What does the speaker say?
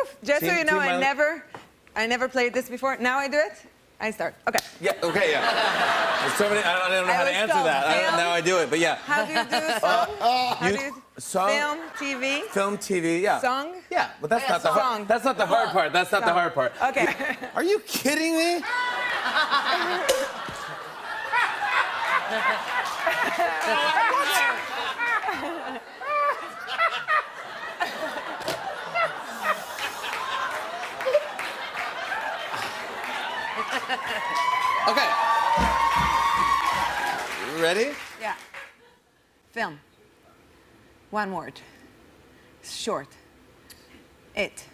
Just so you know, Team I never played this before. Now I do it. I start. Okay. Yeah, okay, yeah. There's so many, I don't know how to answer that. Now I do it, but yeah. How do you do a song? How do you song? Film, TV? Film, TV, yeah. Song? Yeah, but that's not the hard. That's not the hard part. That's not the hard part. Okay. Are you kidding me? Okay. You ready? Yeah. Film. One word. Short. It.